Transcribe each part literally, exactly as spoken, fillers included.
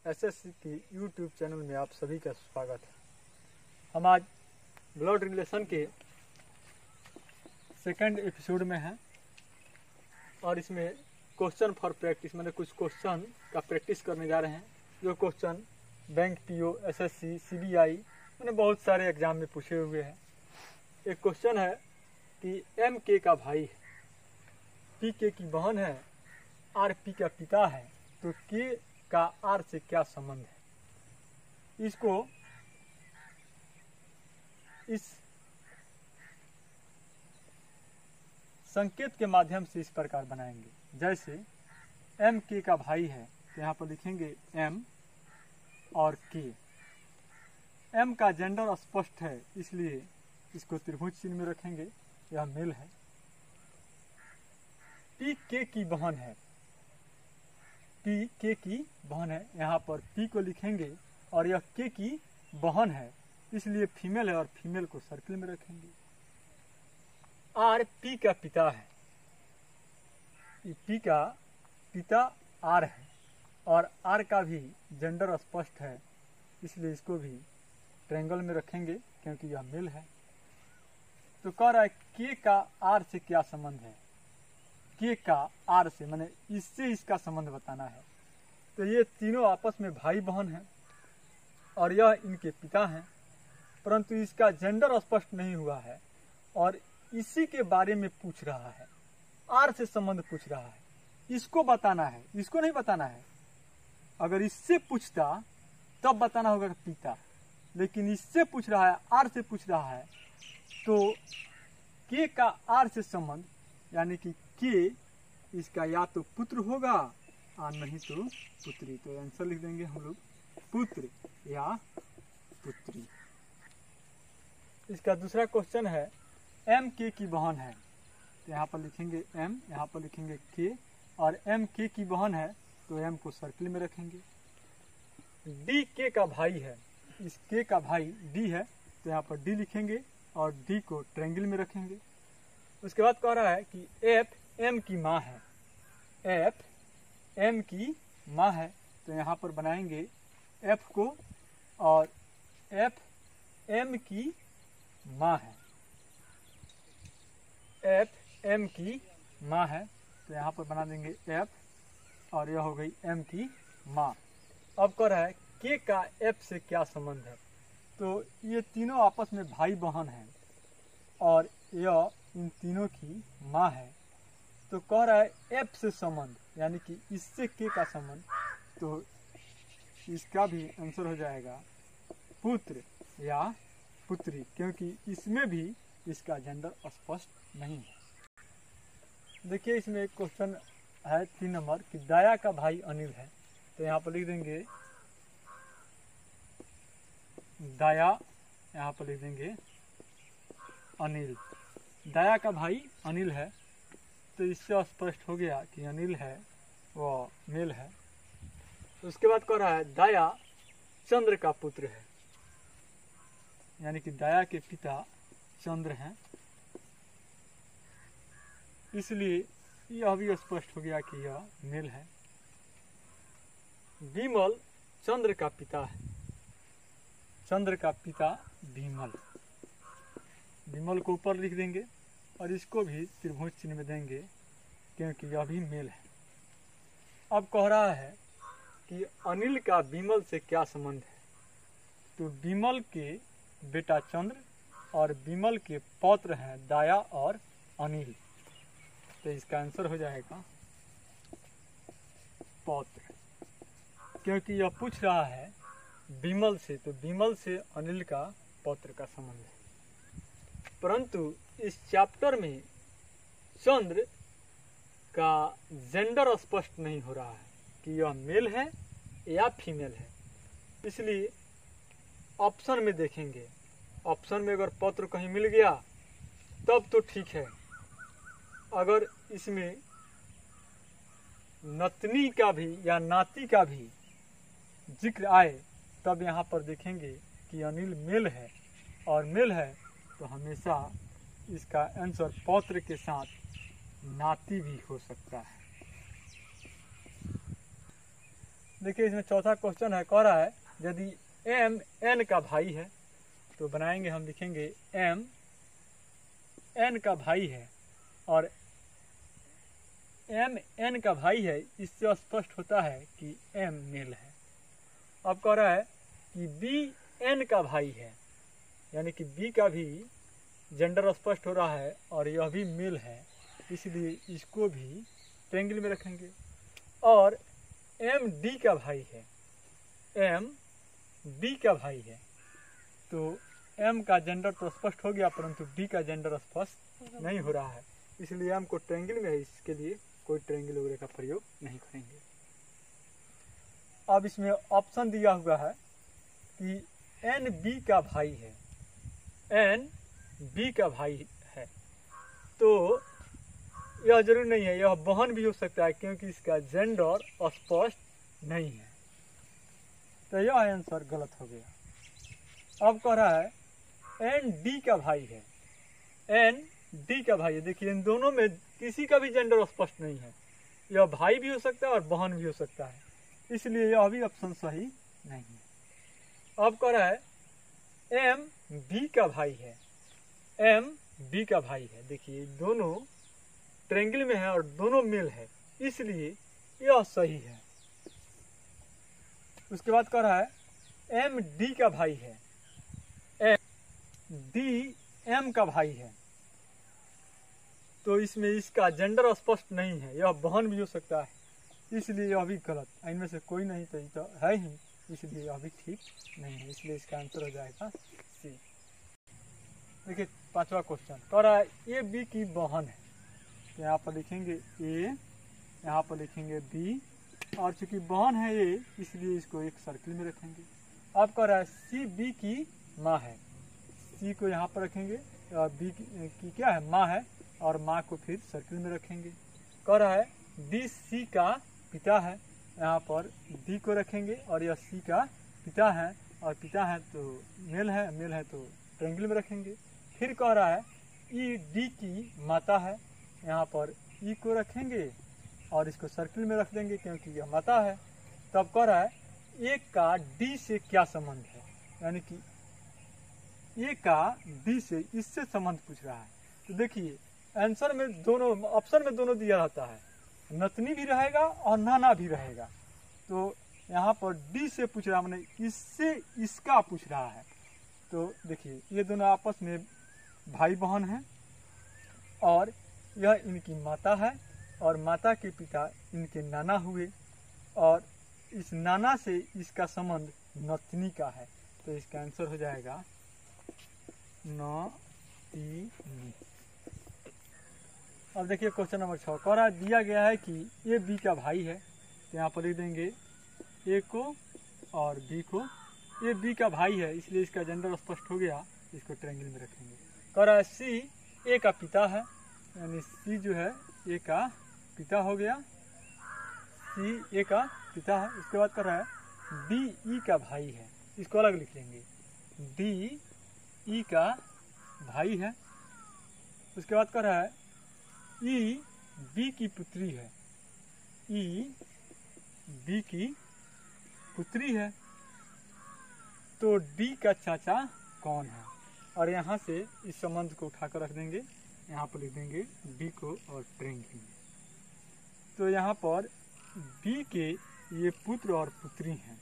SSC की YouTube channel में आप सभी का स्वागत है। हम आज ब्लड रिलेशन के सेकंड एपिसोड में हैं और इसमें क्वेश्चन फॉर प्रैक्टिस मैंने कुछ क्वेश्चन का प्रैक्टिस करने जा रहे हैं। जो question bank, PO, SSC, CBI मैंने बहुत सारे एग्जाम में पूछे हुए हैं। एक क्वेश्चन है कि एम के का भाई है, पी के की बहन है, आर पी का पिता है, तो के का आर से क्या संबंध है। इसको इस संकेत के माध्यम से इस प्रकार बनाएंगे। जैसे एम के का भाई है तो यहाँ पर लिखेंगे एम और के। एम का जेंडर स्पष्ट है इसलिए इसको त्रिभुज चिन्ह में रखेंगे, यह मेल है। पी के की बहन है, पी के की बहन है, यहाँ पर पी को लिखेंगे और यह के की बहन है इसलिए फीमेल है और फीमेल को सर्किल में रखेंगे। आर पी का पिता है, पी का पिता आर है और आर का भी जेंडर स्पष्ट है इसलिए इसको भी ट्रायंगल में रखेंगे क्योंकि यह मेल है। तो कह रहा है के का आर से क्या संबंध है। के का आर से माने इससे इसका संबंध बताना है। तो ये तीनों आपस में भाई बहन हैं और यह इनके पिता हैं, परंतु इसका जेंडर स्पष्ट नहीं हुआ है और इसी के बारे में पूछ रहा है, आर से संबंध पूछ रहा है। इसको बताना है, इसको नहीं बताना है। अगर इससे पूछता तब बताना होगा कि पिता, लेकिन इससे पूछ रहा है, आर से पूछ रहा है, तो के का आर से संबंध यानी कि के इसका या तो पुत्र होगा और नहीं तो पुत्री। तो आंसर लिख देंगे हम लोग पुत्र या पुत्री। इसका दूसरा क्वेश्चन है एम के की बहन है, तो यहाँ पर लिखेंगे एम, यहाँ पर लिखेंगे के और एम के की बहन है तो एम को सर्किल में रखेंगे। डी के का भाई है, इस के का भाई डी है तो यहाँ पर डी लिखेंगे और डी को ट्रायंगल में रखेंगे। उसके बाद कह रहा है कि एफ एम की माँ है, एफ एम की माँ है तो यहाँ पर बनाएंगे एफ को और एफ एम की माँ है, एफ एम की माँ है तो यहाँ पर बना देंगे एफ और यह हो गई एम की माँ। अब कह रहा है के का एफ से क्या संबंध है। तो ये तीनों आपस में भाई बहन हैं और यह इन तीनों की माँ है। तो कह रहा है एफ से संबंध यानी कि इससे के का संबंध, तो इसका भी आंसर हो जाएगा पुत्र या पुत्री, क्योंकि इसमें भी इसका जेंडर स्पष्ट नहीं है। देखिए इसमें एक क्वेश्चन है तीन नंबर कि दाया का भाई अनिल है, तो यहाँ पर लिख देंगे दाया, यहाँ पर लिख देंगे अनिल। दाया का भाई अनिल है तो इससे स्पष्ट हो गया कि अनिल है वह मेल है। उसके बाद कह रहा है दाया चंद्र का पुत्र है, यानी कि दाया के पिता चंद्र हैं, इसलिए यह भी स्पष्ट हो गया कि यह मेल है। विमल चंद्र का पिता है, चंद्र का पिता विमल, विमल को ऊपर लिख देंगे और इसको भी त्रिभुज चिन्ह में देंगे क्योंकि यह भी मेल है। अब कह रहा है कि अनिल का विमल से क्या संबंध है। तो विमल के बेटा चंद्र और विमल के पौत्र हैं दाया और अनिल, तो इसका आंसर हो जाएगा पौत्र, क्योंकि यह पूछ रहा है विमल से, तो विमल से अनिल का पौत्र का संबंध है। परंतु इस चैप्टर में चंद्र का जेंडर स्पष्ट नहीं हो रहा है कि यह मेल है या फीमेल है, इसलिए ऑप्शन में देखेंगे। ऑप्शन में अगर पौत्र कहीं मिल गया तब तो ठीक है, अगर इसमें नतनी का भी या नाती का भी जिक्र आए तब यहाँ पर देखेंगे कि अनिल मेल है और मेल है तो हमेशा इसका आंसर पौत्र के साथ नाती भी हो सकता है। देखिए इसमें चौथा क्वेश्चन है, कह रहा है यदि एम एन का भाई है तो बनाएंगे, हम लिखेंगे एम एन का भाई है और एम एन का भाई है, इससे स्पष्ट होता है कि एम मेल है। अब कह रहा है कि बी एन का भाई है, यानी कि बी का भी जेंडर स्पष्ट हो रहा है और यह भी मेल है, इसलिए इसको भी ट्रायंगल में रखेंगे। और एम डी का भाई है, एम डी का भाई है, तो एम का जेंडर तो स्पष्ट हो गया परंतु डी का जेंडर स्पष्ट नहीं हो रहा है, इसलिए एम को ट्रायंगल में है, इसके लिए कोई ट्रायंगल वगैरह का प्रयोग नहीं करेंगे। अब इसमें ऑप्शन दिया हुआ है कि एन बी का भाई है, एन बी का भाई है, तो यह जरूर नहीं है, यह बहन भी हो सकता है क्योंकि इसका जेंडर स्पष्ट नहीं है, तो यह आंसर गलत हो गया। अब कह रहा है एन डी का भाई है, एन डी का भाई है, देखिए इन दोनों में किसी का भी जेंडर स्पष्ट नहीं है, यह भाई भी हो सकता है और बहन भी हो सकता है, इसलिए यह भी ऑप्शन सही नहीं है। अब कह रहा है एम बी का भाई है, एम बी का भाई है, देखिए दोनों ट्रायंगल में है और दोनों मेल है, इसलिए यह सही है। उसके बाद कह रहा है एम डी का भाई है, एम डी एम का भाई है, तो इसमें इसका जेंडर स्पष्ट नहीं है, यह बहन भी हो सकता है, इसलिए यह भी गलत, इनमें से कोई नहीं तो ये तो है ही, इसलिए यह भी ठीक नहीं है, इसलिए इसका आंसर हो जाएगा सी। देखिए पांचवा क्वेश्चन कह रहा है ए बी की बहन है, तो यहाँ पर लिखेंगे ए, यहाँ पर लिखेंगे बी, और चूंकि बहन है ए इसलिए इसको एक सर्किल में रखेंगे। अब कह रहा है सी बी की माँ है, सी को यहाँ पर रखेंगे और बी की, की क्या है माँ है, और माँ को फिर सर्किल में रखेंगे। कह रहा है डी सी का पिता है, यहाँ पर डी को रखेंगे और यह सी का पिता है, और पिता है तो मेल है, मेल है तो ट्रायंगल में रखेंगे। फिर कह रहा है ई डी की माता है, यहाँ पर ई को रखेंगे और इसको सर्किल में रख देंगे क्योंकि यह माता है। तब कह रहा है ए का डी से क्या संबंध है, यानी कि ए का डी से इससे संबंध पूछ रहा है। तो देखिए आंसर में दोनों ऑप्शन में दोनों दिया रहता है, नतनी भी रहेगा और नाना भी रहेगा, तो यहाँ पर डी से पूछ रहा है, मैंने इससे इसका पूछ रहा है। तो देखिए ये दोनों आपस में भाई बहन हैं और यह इनकी माता है और माता के पिता इनके नाना हुए, और इस नाना से इसका संबंध नतनी का है, तो इसका आंसर हो जाएगा नतीनी। अब देखिए क्वेश्चन नंबर छः कह रहा दिया गया है कि ए बी का भाई है, तो यहाँ पर लिख देंगे ए को और बी को, ए बी का भाई है इसलिए इसका जेंडर स्पष्ट हो गया, इसको ट्रायंगल में रखेंगे। कह रहा है सी ए का पिता है, यानी सी जो है ए का पिता हो गया, सी ए का पिता है। उसके बाद कह रहा है डी ई का भाई है, इसको अलग लिख लेंगे, डी ई का भाई है। उसके बाद कह रहा है ई बी की पुत्री है, ई बी की पुत्री है, तो डी का चाचा कौन है, और यहाँ से इस संबंध को उठाकर रख देंगे, यहाँ पर लिख देंगे बी को और ट्रायंगल में। तो यहाँ पर बी के ये पुत्र और पुत्री हैं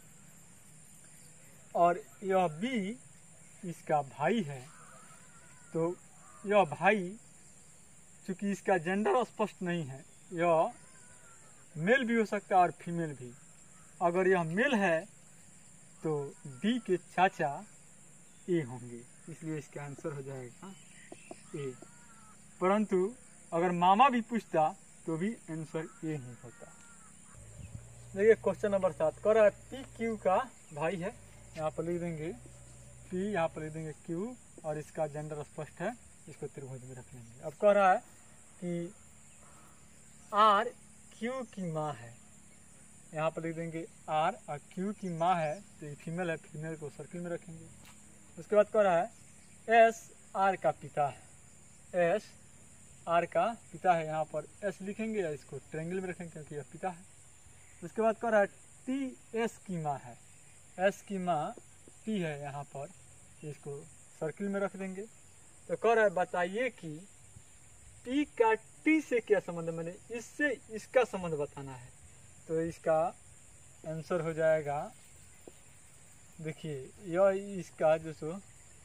और यह बी इसका भाई है, तो यह भाई चूंकि इसका जेंडर स्पष्ट नहीं है, यह मेल भी हो सकता है और फीमेल भी। अगर यह मेल है तो डी के चाचा ए होंगे, इसलिए इसका आंसर हो जाएगा ए। परंतु अगर मामा भी पूछता तो भी आंसर ए ही होता। देखिए क्वेश्चन नंबर सात कह रहा है पी क्यू का भाई है, यहाँ पर लिख देंगे पी, यहाँ पर लिख देंगे क्यू, और इसका जेंडर स्पष्ट है, इसको त्रिभुज में रख लेंगे। अब कह रहा है कि आर क्यू की माँ है, यहाँ पर लिख देंगे आर, और क्यू की माँ है तो ये फीमेल है, फीमेल को सर्किल में रखेंगे। उसके बाद कह रहा है एस आर का पिता है, एस आर का पिता है, यहाँ पर एस लिखेंगे या इसको ट्रायंगल में रखेंगे क्योंकि यह पिता है। उसके बाद कह रहा है टी एस की माँ है, एस की माँ टी है यहाँ पर, इसको सर्किल में रख देंगे। तो कह रहा है बताइए कि पी का टी से क्या संबंध है, मैंने इससे इसका संबंध बताना है। तो इसका आंसर हो जाएगा, देखिए यह इसका जो सो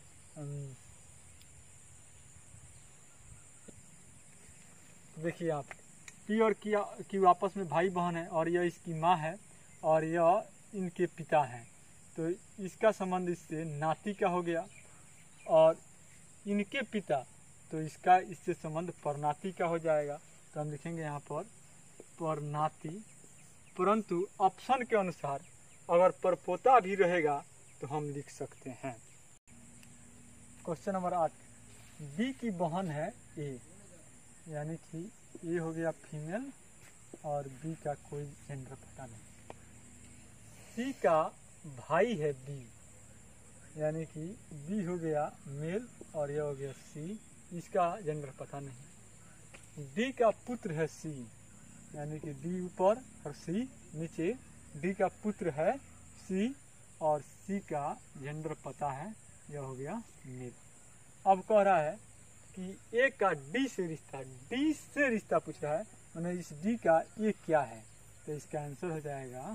देखिए आप पी और की, की आपस में भाई बहन है और यह इसकी माँ है और यह इनके पिता हैं। तो इसका संबंध इससे नाती का हो गया और इनके पिता, तो इसका इससे संबंध परनाती का हो जाएगा। तो हम लिखेंगे यहाँ पर परनाती, परंतु ऑप्शन के अनुसार अगर परपोता भी रहेगा तो हम लिख सकते हैं। क्वेश्चन नंबर आठ, बी की बहन है ए, यानी कि ए हो गया फीमेल और बी का कोई जेंडर पता नहीं। सी का भाई है बी, यानी कि बी हो गया मेल और यह हो गया सी, इसका जेंडर पता नहीं। डी का पुत्र है सी, यानी कि डी ऊपर और सी नीचे, डी का पुत्र है सी और सी का जेंडर पता है, यह हो गया मेल। अब कह रहा है कि ए का डी से रिश्ता, डी से रिश्ता पूछ रहा है, मैंने इस डी का ए क्या है, तो इसका आंसर हो जाएगा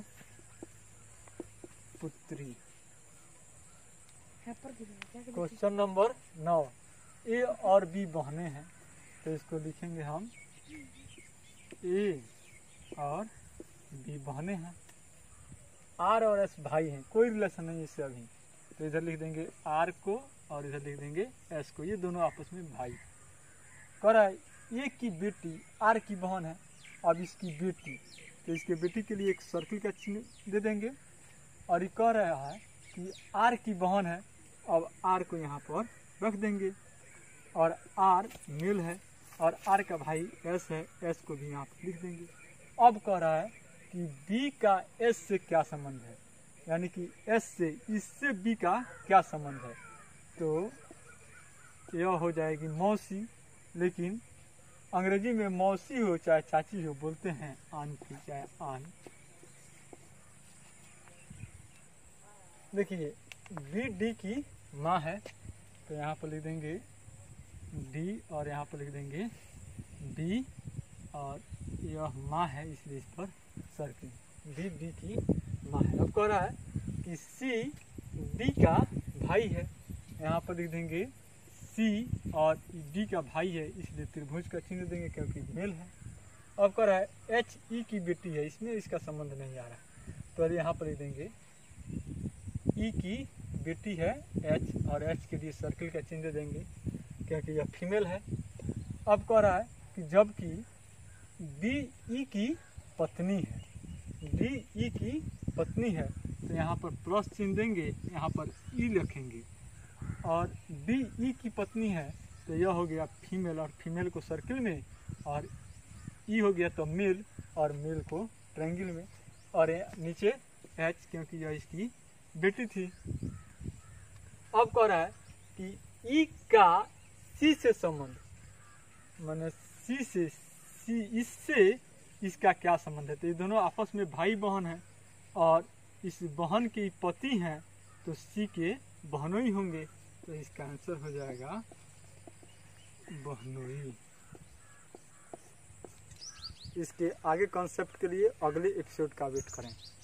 पुत्री। क्वेश्चन नंबर नौ, ए और बी बहने हैं, तो इसको लिखेंगे हम ए और बी बहने हैं। आर और एस भाई हैं, कोई रिलेशन नहीं इससे अभी, तो इधर लिख देंगे आर को और इधर लिख देंगे एस को, ये दोनों आपस में भाई। कह रहा है ए की बेटी आर की बहन है, अब इसकी बेटी, तो इसके बेटी के लिए एक सर्किल का चिन्ह दे देंगे और ये कह रहा है कि आर की बहन है, अब आर को यहाँ पर रख देंगे और आर मेल है और आर का भाई एस है, एस को भी यहाँ पर लिख देंगे। अब कह रहा है कि बी का एस से क्या संबंध है, यानी कि एस से इससे बी का क्या संबंध है, तो यह हो जाएगी मौसी, लेकिन अंग्रेजी में मौसी हो चाहे चाची हो बोलते हैं आंटी चाहे आन। देखिए बी डी की माँ है, तो यहाँ पर लिख देंगे डी और यहाँ पर लिख देंगे बी और यह माँ है इसलिए इस पर सर्किल, बी डी की माँ है। अब कह रहा है कि सी डी का भाई है, यहाँ पर लिख देंगे सी और डी का भाई है इसलिए त्रिभुज का चिन्ह देंगे क्योंकि मेल है। अब कह रहा है एच ई की बेटी है, इसमें इसका संबंध नहीं आ रहा, तो यहाँ पर लिख देंगे ई की बेटी है एच और एच के लिए सर्किल का चिन्ह देंगे क्योंकि यह फीमेल है। अब कह रहा है कि जबकि बी ई की पत्नी है, डी ई की पत्नी है, तो यहाँ पर प्लस चिन्ह देंगे, यहाँ पर ई लिखेंगे और डी ई की पत्नी है तो यह हो गया फीमेल और फीमेल को सर्किल में और ई हो गया तो मेल और मेल को ट्रायंगल में और नीचे एच क्योंकि यह इसकी बेटी थी। अब कह रहा है कि ई का सी से संबंध, माने सी से सी इससे इसका क्या संबंध है, तो ये दोनों आपस में भाई बहन हैं और इस बहन के पति हैं तो सी के बहनोई होंगे, तो इसका आंसर हो जाएगा बहनोई। इसके आगे कॉन्सेप्ट के लिए अगले एपिसोड का वेट करें।